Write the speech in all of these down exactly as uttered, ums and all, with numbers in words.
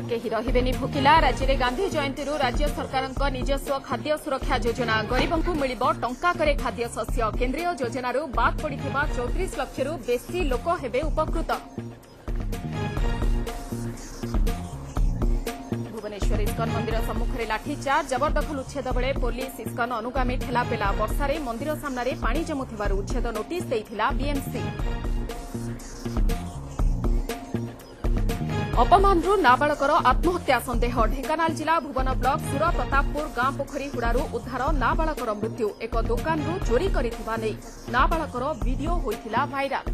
केही रहिबेनी भोकिला राज्य में गांधी जयंती राज्य सरकार निजस्व खाद्य सुरक्षा योजना गरीबों को मिलिबो टंका करे खाद्य शस्य केंद्रीय योजनार बाद पड़िथिबा चौतीस लाख रु बेसी लोक हेबे उपकृत। भुवनेश्वर इस्कन मंदिर सम्मुखें लाठीचार्ज जबरदखल उच्छेद बेले पुलिस इस्कन अनुगामी ठेलापेला वर्षारे मंदिर सामने पानी जमुथिबारु उच्छेद नोटिस देइथिला बीएमसी। अपमानरू नाबालकर आत्महत्या सन्देह ढेंकानाल जिला भुवन ब्लॉक सुर प्रतापपुर गां पोखरी हुड़ारू उद्धार नाबालकर मृत्यु एक दुकानरू चोरी करिथिबा नै नाबालकर वीडियो होइथिला भाइराल।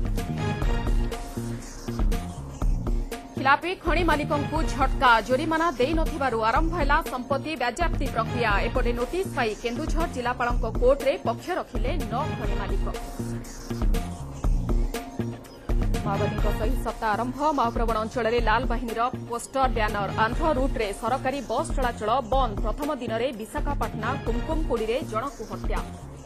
खिलापी खणी मालिकंकु झटका जोरिमाना देई नथिबारु आरंभ हैला संपत्ति बाज्याप्ति प्रक्रिया एपटे नोटिस पाई केन्दुझर जिलापालक कोर्टरे पक्ष रखिले नौ खणी मालिक। माओवादी सही सप्ताह आरंभ माओप्रवण अंचल में लाल बाहिनीर पोस्टर ब्यानर आंध्र रूट्रे सरकारी बस चलाचल बंद प्रथम दिन में विशाखापाटना कुमकुमपुड़ी में जनकु हत्या।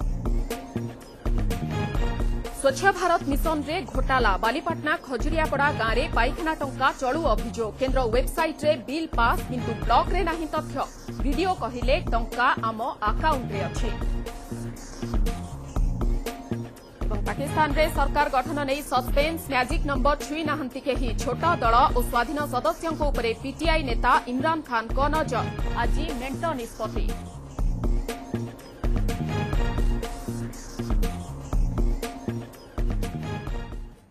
स्वच्छ भारत मिशन रे घोटाला बालीपाटना खजुरियापड़ा गांव में पाइखाना टंका चलू अभियोग केन्द्र वेबसाइट रे बिल पास किंतु ब्लॉक रे नाही तथ्य वीडियो कहिले टंका आम अकाउंट रे अछि। पाकिस्तान रे सरकार गठन नहीं सस्पेंस मैजिक नंबर छुई नाहंती केही छोट दल और स्वाधीन सदस्यों उपरे पीटीआई नेता इमरान खान को नजर आज मेंट निष्पत्ति।